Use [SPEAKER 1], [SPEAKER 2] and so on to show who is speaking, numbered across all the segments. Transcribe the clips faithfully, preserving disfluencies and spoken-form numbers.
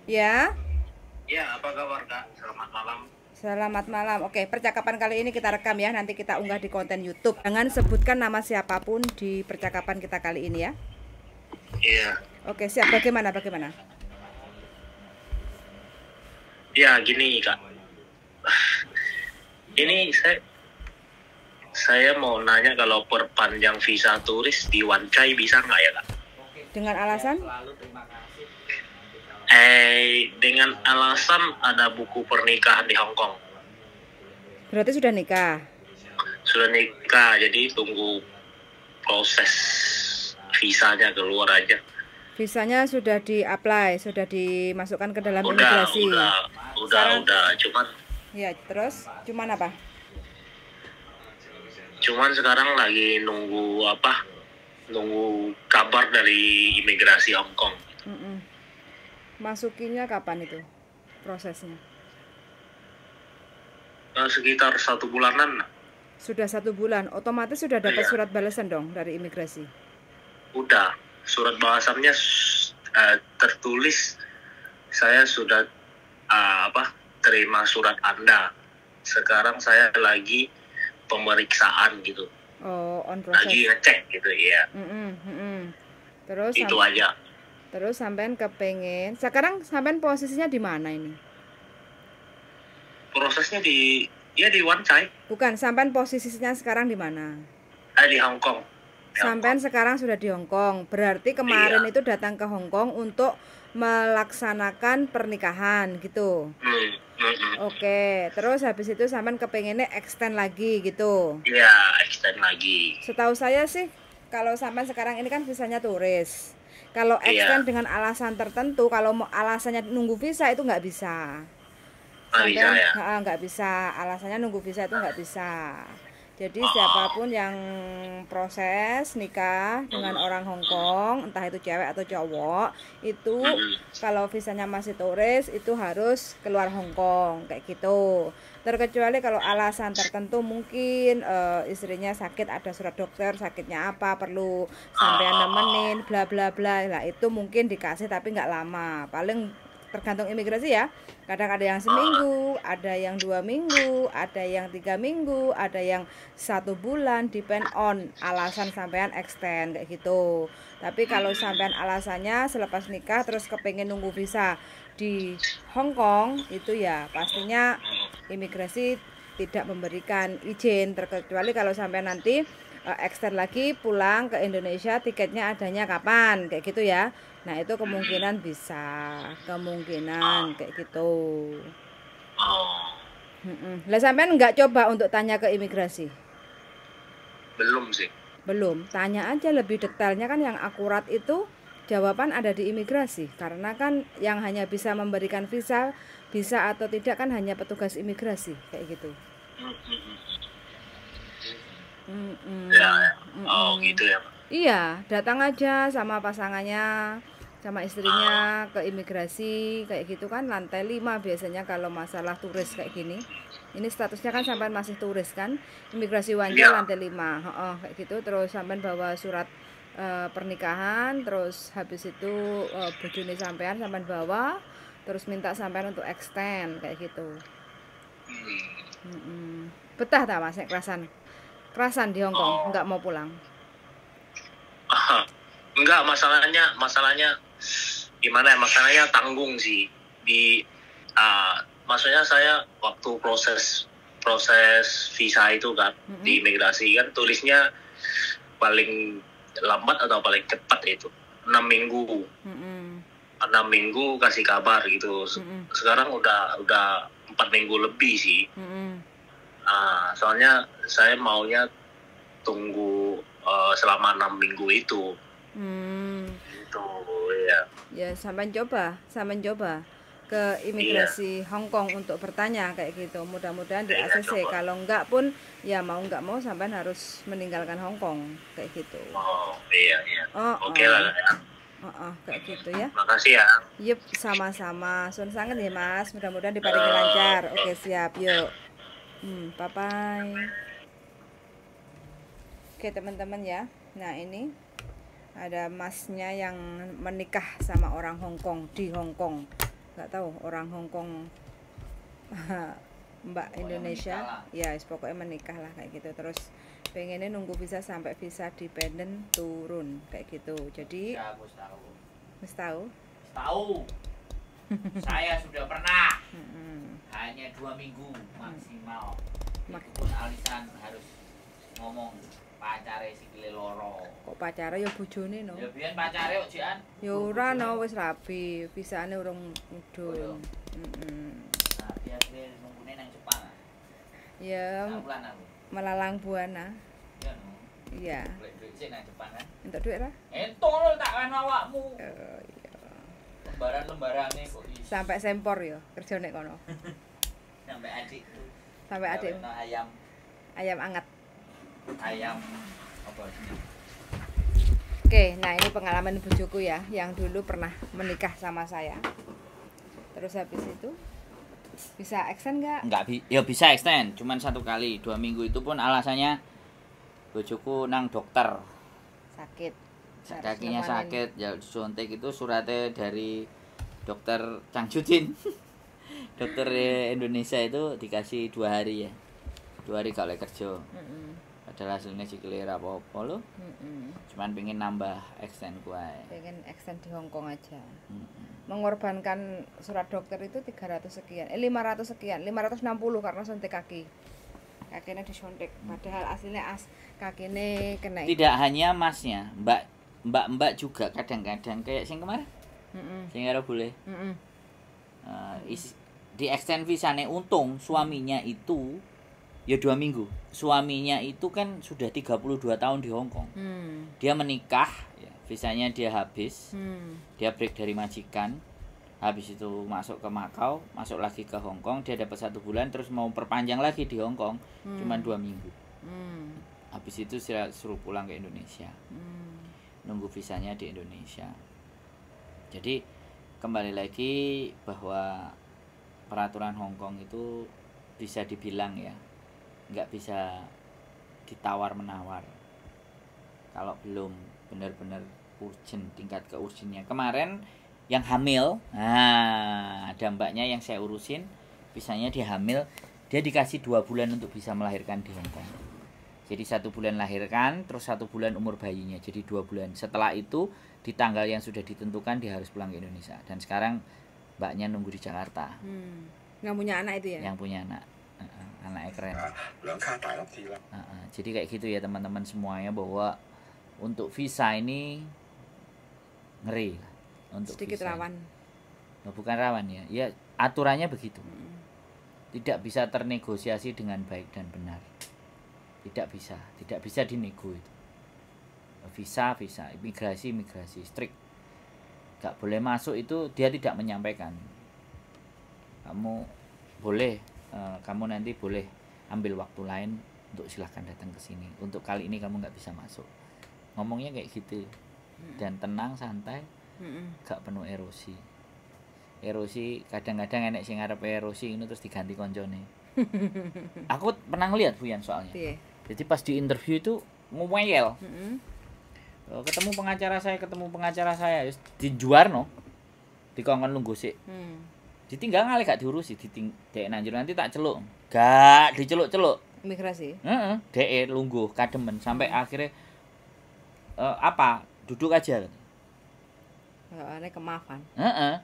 [SPEAKER 1] Ya,
[SPEAKER 2] Ya, apa kabar Kak? Selamat malam.
[SPEAKER 1] selamat malam. Oke, percakapan kali ini kita rekam ya. Nanti kita unggah di konten YouTube. Jangan sebutkan nama siapapun di percakapan kita kali ini ya.
[SPEAKER 2] Iya,
[SPEAKER 1] Oke, siap. Bagaimana? Bagaimana?
[SPEAKER 2] ya gini Kak. Ini saya saya mau nanya kalau perpanjang visa turis di Wancai bisa nggak ya Kak?
[SPEAKER 1] Dengan alasan?
[SPEAKER 2] Eh, dengan alasan ada buku pernikahan di Hong Kong.
[SPEAKER 1] Berarti sudah nikah.
[SPEAKER 2] Sudah nikah, jadi tunggu proses visanya keluar aja.
[SPEAKER 1] Visanya sudah di-apply, sudah dimasukkan ke dalam
[SPEAKER 2] Udah,
[SPEAKER 1] imigrasi.
[SPEAKER 2] udah, udah,
[SPEAKER 1] Sekarang,
[SPEAKER 2] udah. Cuman,
[SPEAKER 1] ya, terus cuman apa?
[SPEAKER 2] cuman sekarang lagi nunggu apa? Nunggu kabar dari imigrasi Hong Kong.
[SPEAKER 1] Mm-mm. Masukinnya kapan itu prosesnya?
[SPEAKER 2] Eh, sekitar satu bulanan.
[SPEAKER 1] Sudah satu bulan, otomatis sudah dapat
[SPEAKER 2] Iya.
[SPEAKER 1] surat balasan dong dari imigrasi.
[SPEAKER 2] Udah, surat balasannya uh, tertulis saya sudah uh, apa terima surat Anda. Sekarang saya lagi pemeriksaan gitu,
[SPEAKER 1] Oh, on
[SPEAKER 2] lagi
[SPEAKER 1] proses.
[SPEAKER 2] ngecek gitu ya.
[SPEAKER 1] Mm-mm, mm-mm. Terus
[SPEAKER 2] Itu
[SPEAKER 1] sam-
[SPEAKER 2] aja.
[SPEAKER 1] terus sampean kepengen. Sekarang sampean posisinya di mana ini?
[SPEAKER 2] Prosesnya di ya di Wancai,
[SPEAKER 1] Bukan, sampean posisinya sekarang di mana?
[SPEAKER 2] eh, di Hong Kong. Di Hong
[SPEAKER 1] Sampean
[SPEAKER 2] Kong.
[SPEAKER 1] sekarang sudah di Hong Kong. Berarti kemarin
[SPEAKER 2] Iya.
[SPEAKER 1] itu datang ke Hong Kong untuk melaksanakan pernikahan gitu.
[SPEAKER 2] Hmm, hmm, hmm.
[SPEAKER 1] Oke, terus habis itu sampean kepengennya extend lagi gitu.
[SPEAKER 2] Iya, extend lagi.
[SPEAKER 1] Setahu saya sih kalau sampean sekarang ini kan visanya turis. Kalau
[SPEAKER 2] Iya,
[SPEAKER 1] extend dengan alasan tertentu, kalau mau alasannya nunggu visa itu nggak bisa.
[SPEAKER 2] nggak bisa
[SPEAKER 1] Sampean
[SPEAKER 2] ya.
[SPEAKER 1] ha, nggak bisa, alasannya nunggu visa itu nggak bisa. Jadi
[SPEAKER 2] Oh,
[SPEAKER 1] siapapun yang proses nikah dengan
[SPEAKER 2] hmm,
[SPEAKER 1] orang Hong Kong, entah itu cewek atau cowok, itu
[SPEAKER 2] hmm, hmm.
[SPEAKER 1] kalau visanya masih turis itu harus keluar Hong Kong kayak gitu. Terkecuali kalau alasan tertentu mungkin eh, istrinya sakit, ada surat dokter, sakitnya apa, perlu sampean
[SPEAKER 2] Oh,
[SPEAKER 1] nemenin, bla bla bla. Lah itu mungkin dikasih tapi nggak lama. Paling tergantung imigrasi ya. Kadang ada yang
[SPEAKER 2] oh,
[SPEAKER 1] seminggu, ada yang dua minggu, ada yang tiga minggu, ada yang satu bulan, depend on alasan sampean extend kayak gitu. Tapi kalau sampean alasannya selepas nikah terus kepengen nunggu visa di Hong Kong, itu ya pastinya imigrasi tidak memberikan izin, terkecuali kalau sampai nanti uh, extend lagi pulang ke Indonesia, tiketnya adanya kapan kayak gitu ya. Nah itu kemungkinan bisa, kemungkinan kayak gitu.
[SPEAKER 2] oh.
[SPEAKER 1] Mm-mm. Lah sampean nggak coba untuk tanya ke imigrasi?
[SPEAKER 2] Belum sih.
[SPEAKER 1] Belum, tanya aja lebih detailnya, kan yang akurat itu jawaban ada di imigrasi. Karena kan yang hanya bisa memberikan visa, bisa atau tidak kan hanya petugas imigrasi kayak gitu.
[SPEAKER 2] Hmm, hmm, hmm. Ya,
[SPEAKER 1] Mm-mm.
[SPEAKER 2] ya. Oh
[SPEAKER 1] Mm-mm.
[SPEAKER 2] gitu ya.
[SPEAKER 1] Iya, datang aja sama pasangannya, sama
[SPEAKER 2] Ah,
[SPEAKER 1] istrinya ke imigrasi kayak gitu kan, lantai lima biasanya kalau masalah turis kayak gini. Ini statusnya kan sampai masih turis kan. Imigrasi Wanjai
[SPEAKER 2] ya.
[SPEAKER 1] lantai lima. Heeh, kayak gitu. Terus sampai bawa surat eh, pernikahan, terus habis itu eh, bojone sampean sampean bawa, terus minta sampean untuk extend kayak gitu.
[SPEAKER 2] Hmm.
[SPEAKER 1] Mm-mm. Betah tak Mas nek kerasan? Kerasan di Hong Kong,
[SPEAKER 2] Oh,
[SPEAKER 1] nggak mau pulang.
[SPEAKER 2] ah, enggak, masalahnya, masalahnya gimana ya? Masalahnya tanggung sih di, ah, maksudnya saya waktu proses proses visa itu kan
[SPEAKER 1] Mm-mm.
[SPEAKER 2] di imigrasi kan tulisnya paling lambat atau paling cepat itu enam minggu,
[SPEAKER 1] Mm-mm.
[SPEAKER 2] enam minggu kasih kabar gitu.
[SPEAKER 1] Mm-mm.
[SPEAKER 2] Sekarang udah udah empat minggu lebih sih.
[SPEAKER 1] Mm-mm.
[SPEAKER 2] Ah, soalnya saya maunya tunggu eh, selama enam minggu itu.
[SPEAKER 1] Hmm,
[SPEAKER 2] Itu ya.
[SPEAKER 1] ya sampai coba, sampai coba ke
[SPEAKER 2] Iya,
[SPEAKER 1] imigrasi Hong Kong untuk bertanya kayak gitu. Mudah-mudahan di
[SPEAKER 2] iya
[SPEAKER 1] A C C.
[SPEAKER 2] coba.
[SPEAKER 1] Kalau enggak pun ya mau enggak mau sampai harus meninggalkan Hong Kong kayak gitu.
[SPEAKER 2] Oh iya iya.
[SPEAKER 1] Oh,
[SPEAKER 2] Oke
[SPEAKER 1] oh,
[SPEAKER 2] lah ya.
[SPEAKER 1] oh, oh, kayak gitu ya.
[SPEAKER 2] Makasih ya.
[SPEAKER 1] Yup, sama-sama. Sun sangat ya Mas. Mudah-mudahan diparingi
[SPEAKER 2] Eh,
[SPEAKER 1] lancar. Oke, siap. Yuk. Hmm, bye bye. Oke, teman-teman ya. Nah, ini ada masnya yang menikah sama orang Hong Kong di Hong Kong. nggak tahu orang Hong Kong Mbak
[SPEAKER 3] Pokoknya
[SPEAKER 1] Indonesia
[SPEAKER 3] menikah
[SPEAKER 1] ya pokoknya menikah lah kayak gitu, terus pengennya nunggu visa sampai visa dependent turun kayak gitu. Jadi
[SPEAKER 3] Ya, aku tahu.
[SPEAKER 1] Mas tahu
[SPEAKER 3] Tahu. Saya sudah pernah.
[SPEAKER 1] Mm-mm.
[SPEAKER 3] Hanya dua minggu maksimal.
[SPEAKER 1] Mak-
[SPEAKER 3] Itu pun alisan harus ngomong pacare sikile loro.
[SPEAKER 1] kok pacara ya bojone no
[SPEAKER 3] Ya biyen pacare kok jian.
[SPEAKER 1] ya ora no wis rapi visane urung
[SPEAKER 3] Oh,
[SPEAKER 1] mudhun. Mm-mm.
[SPEAKER 3] Nah, biasanya nunggune nang Jepang.
[SPEAKER 1] Ya
[SPEAKER 3] Nah, bulan aku.
[SPEAKER 1] melalang buana.
[SPEAKER 3] Ya no.
[SPEAKER 1] Iya.
[SPEAKER 3] Golek duit sik nang Jepang kan.
[SPEAKER 1] Entuk duit ra?
[SPEAKER 3] Entung lho tak kan awakmu.
[SPEAKER 1] Eh, iya.
[SPEAKER 3] Lembaran-lembarane kok iso.
[SPEAKER 1] Sampai sempor ya kerja nek kono.
[SPEAKER 3] Sampai adik tuh.
[SPEAKER 1] Sampai adik
[SPEAKER 3] Gaweno ayam
[SPEAKER 1] ayam anget.
[SPEAKER 3] ayam apa sih?
[SPEAKER 1] Oke, nah ini pengalaman bojoku ya, yang dulu pernah menikah sama saya. Terus habis itu bisa extend nggak?
[SPEAKER 3] Enggak bi ya bisa extend, cuman satu kali, dua minggu itu pun alasannya bojoku nang dokter.
[SPEAKER 1] Sakit. Harus
[SPEAKER 3] Kakinya
[SPEAKER 1] nemanin.
[SPEAKER 3] sakit, ya disuntik itu suratnya dari dokter Changjudin. Dokter Indonesia itu dikasih dua hari ya. Dua hari gak boleh kerja.
[SPEAKER 1] Mm-mm.
[SPEAKER 3] Padahal hasilnya sikile ra apa-apa lho.
[SPEAKER 1] Mm-mm.
[SPEAKER 3] Cuman pengen nambah extend kuai.
[SPEAKER 1] Pengen extend di Hong Kong aja.
[SPEAKER 3] Mm-mm.
[SPEAKER 1] Mengorbankan surat dokter itu tiga ratus sekian, eh lima ratus sekian, lima ratus enam puluh karena suntik kaki. Kakinya disuntik, padahal aslinya as kakinya kena.
[SPEAKER 3] Tidak hanya masnya, mbak mbak-mbak juga kadang-kadang kayak sing kemarin.
[SPEAKER 1] Mm-mm.
[SPEAKER 3] Sing karo boleh.
[SPEAKER 1] Mm-mm.
[SPEAKER 3] Uh, is, di extend visanya untung suaminya itu ya dua minggu. Suaminya itu kan sudah tiga puluh dua tahun di Hong Kong.
[SPEAKER 1] Hmm.
[SPEAKER 3] Dia menikah, ya, visanya dia habis.
[SPEAKER 1] Hmm.
[SPEAKER 3] Dia break dari majikan. Habis itu masuk ke Macau, masuk lagi ke Hong Kong, dia dapat satu bulan terus mau perpanjang lagi di Hong Kong,
[SPEAKER 1] Hmm.
[SPEAKER 3] cuman dua minggu.
[SPEAKER 1] Hmm.
[SPEAKER 3] Habis itu saya suruh pulang ke Indonesia.
[SPEAKER 1] Hmm.
[SPEAKER 3] Nunggu visanya di Indonesia. Jadi kembali lagi bahwa peraturan Hong Kong itu bisa dibilang ya nggak bisa ditawar menawar kalau belum benar-benar urgent, tingkat keurgennya. Kemarin yang hamil, nah ada mbaknya yang saya urusin, bisanya dia hamil, dia dikasih dua bulan untuk bisa melahirkan di Hong Kong. Jadi satu bulan lahirkan, terus satu bulan umur bayinya, jadi dua bulan. Setelah itu di tanggal yang sudah ditentukan dia harus pulang ke Indonesia. Dan sekarang mbaknya nunggu di Jakarta.
[SPEAKER 1] Hmm. Nggak punya anak itu ya?
[SPEAKER 3] Yang punya anak, uh-uh, anaknya keren.
[SPEAKER 4] 兩卡大粒啲啦。
[SPEAKER 3] Uh-uh. Jadi kayak gitu ya teman-teman semuanya, bahwa untuk visa ini ngeri lah. Untuk
[SPEAKER 1] Sedikit
[SPEAKER 3] visa.
[SPEAKER 1] rawan.
[SPEAKER 3] Oh, bukan rawan ya, ya aturannya begitu.
[SPEAKER 1] Hmm.
[SPEAKER 3] Tidak bisa ternegosiasi dengan baik dan benar. Tidak bisa, tidak bisa dinego itu. Visa, visa, imigrasi, imigrasi, strict. Gak boleh masuk itu, dia tidak menyampaikan. Kamu boleh, uh, kamu nanti boleh ambil waktu lain untuk silahkan datang ke sini. Untuk kali ini kamu nggak bisa masuk. Ngomongnya kayak gitu. Dan tenang, santai,
[SPEAKER 1] Hmm.
[SPEAKER 3] gak penuh erosi. Erosi kadang-kadang enek sing arep erosi ini terus diganti koncone. Aku pernah ngeliat Buyan soalnya.
[SPEAKER 1] Piye?
[SPEAKER 3] Jadi pas di interview itu ngomel.
[SPEAKER 1] Hmm.
[SPEAKER 3] Oh, ketemu pengacara saya, ketemu pengacara saya, wis dijuarno. Dikongkon lungguh sik.
[SPEAKER 1] Hmm.
[SPEAKER 3] Ditinggal ngalih gak diurusi, diting dek nanjur nanti tak celuk. Gak diceluk-celuk.
[SPEAKER 1] Imigrasi.
[SPEAKER 3] Heeh, dek lungguh kademen sampai akhirnya eh, apa? Duduk aja.
[SPEAKER 1] Kalau aneh kemaafan.
[SPEAKER 3] Heeh.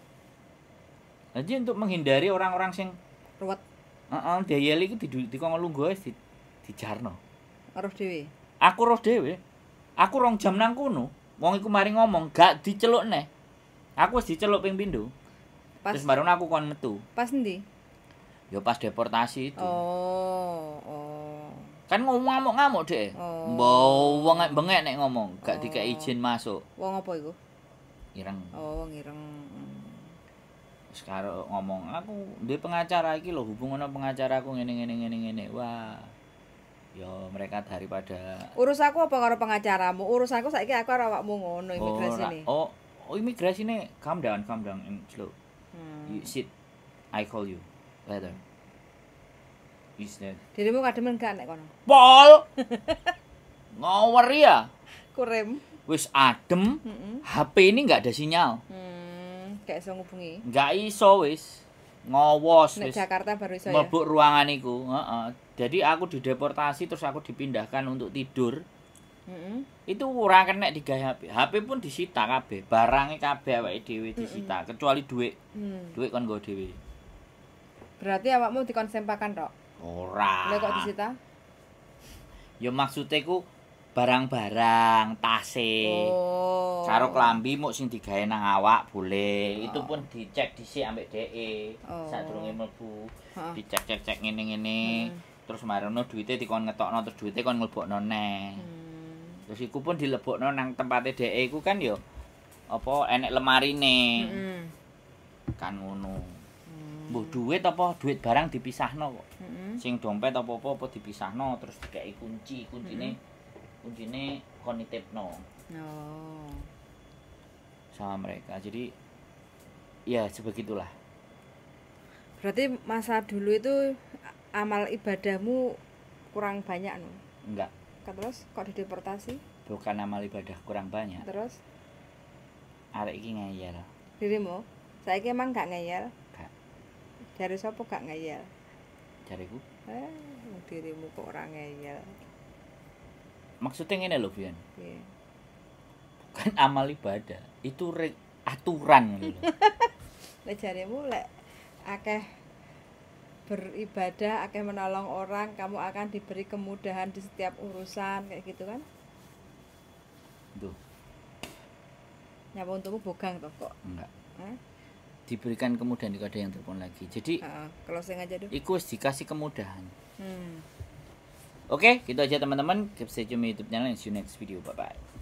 [SPEAKER 3] Jadi untuk menghindari orang-orang sing
[SPEAKER 1] Ruwet.
[SPEAKER 3] heeh, diayeli iki di dikongkon lungguh wis di dijarno.
[SPEAKER 1] Aruh dhewe.
[SPEAKER 3] Aku roh dhewe. Aku rong jam nang kono. Wong iku mari ngomong, gak diceluk neh. Aku wis diceluk ping pindho.
[SPEAKER 1] Pas
[SPEAKER 3] Terus baru aku kon metu.
[SPEAKER 1] pas endi?
[SPEAKER 3] Ya pas deportasi itu.
[SPEAKER 1] Oh, oh.
[SPEAKER 3] Kan ngomong ngamuk-ngamuk deh.
[SPEAKER 1] Oh.
[SPEAKER 3] Mbok wong bengek nek ngomong, gak
[SPEAKER 1] Oh.
[SPEAKER 3] dikek izin masuk.
[SPEAKER 1] Wong apa iku?
[SPEAKER 3] Ireng.
[SPEAKER 1] Oh, wong ireng. Hmm.
[SPEAKER 3] Sekarang ngomong, aku duwe pengacara iki lho, hubungan pengacara aku ngene ngene ngene ngene. Wah. Ya mereka daripada
[SPEAKER 1] Urus aku apa karo pengacaramu? Urus aku saiki aku karo awakmu ngono
[SPEAKER 3] oh,
[SPEAKER 1] imigrasi
[SPEAKER 3] ra-
[SPEAKER 1] nih.
[SPEAKER 3] oh, oh imigrasi nih, calm down, calm down and slow.
[SPEAKER 1] Hmm.
[SPEAKER 3] You sit. I call you later. Is that
[SPEAKER 1] Dirimu kademen gak nek kono?
[SPEAKER 3] Pol. Ngower ya.
[SPEAKER 1] Kurem.
[SPEAKER 3] Wis adem.
[SPEAKER 1] Heeh.
[SPEAKER 3] H P ini nggak ada sinyal.
[SPEAKER 1] Hmm. Gak iso ngubungi.
[SPEAKER 3] Nggak iso wis. Ngowos
[SPEAKER 1] Nek
[SPEAKER 3] wis.
[SPEAKER 1] Jakarta baru iso ya.
[SPEAKER 3] Mlebu ruangan iku, heeh. Jadi aku dideportasi terus aku dipindahkan untuk tidur.
[SPEAKER 1] Heeh.
[SPEAKER 3] Itu ora kena digawe H P. H P pun disita kabeh, barangnya kabeh awake dhewe disita, kecuali duit.
[SPEAKER 1] Hmm.
[SPEAKER 3] Duit kon nggo dhewe.
[SPEAKER 1] Berarti awakmu dikonsempakan tok.
[SPEAKER 3] Ora.
[SPEAKER 1] Lha kok disita?
[SPEAKER 3] Ya maksudnya ku barang-barang, tase.
[SPEAKER 1] Oh.
[SPEAKER 3] Karo klambi muk sing digawe nang awak boleh. Itu pun dicek dhisik ambek dheke.
[SPEAKER 1] Oh.
[SPEAKER 3] Sadurunge mlebu.
[SPEAKER 1] Heeh.
[SPEAKER 3] Dicek-cek-cek ngene-ngene.
[SPEAKER 1] Hmm.
[SPEAKER 3] Terus marono duite dikon ngetokno terus duite kon mlebokno neh.
[SPEAKER 1] Hmm.
[SPEAKER 3] Terus iku pun dilebokno nang tempate dheke iku kan yo apa enek lemarine.
[SPEAKER 1] Heeh.
[SPEAKER 3] Kan ngono.
[SPEAKER 1] Hmm.
[SPEAKER 3] Mbuh duit apa duit barang dipisahno kok.
[SPEAKER 1] Heeh.
[SPEAKER 3] Sing dompet apa-apa apa dipisahno terus dikeki kunci, kuncine kuncine kon nitipno
[SPEAKER 1] Oh.
[SPEAKER 3] sama mereka. Jadi ya sebegitulah.
[SPEAKER 1] Berarti masa dulu itu amal ibadahmu kurang banyak no.
[SPEAKER 3] Enggak,
[SPEAKER 1] Terus kok dideportasi?
[SPEAKER 3] bukan amal ibadah kurang banyak.
[SPEAKER 1] Terus
[SPEAKER 3] Arek iki ngeyel.
[SPEAKER 1] dirimu? Saiki emang gak ngeyel?
[SPEAKER 3] Gak.
[SPEAKER 1] Dari sapa gak ngeyel?
[SPEAKER 3] Jariku.
[SPEAKER 1] Eh, dirimu kok ora ngeyel.
[SPEAKER 3] Maksudnya ngene lho, Bian.
[SPEAKER 1] Piye?
[SPEAKER 3] Bukan amal ibadah, itu re- aturan gitu lho.
[SPEAKER 1] Lek jarimu lek akeh beribadah, akeh menolong orang, kamu akan diberi kemudahan di setiap urusan kayak gitu kan?
[SPEAKER 3] Tuh,
[SPEAKER 1] Nyapa untukmu bogang toh kok.
[SPEAKER 3] enggak.
[SPEAKER 1] Hah?
[SPEAKER 3] Diberikan kemudahan jika ada yang telepon lagi. Jadi
[SPEAKER 1] Heeh, closing aja dulu.
[SPEAKER 3] iku wis dikasih kemudahan.
[SPEAKER 1] Hmm.
[SPEAKER 3] Oke, gitu aja teman-teman. Keep stay tune di YouTube channel and see you next video. Bye bye.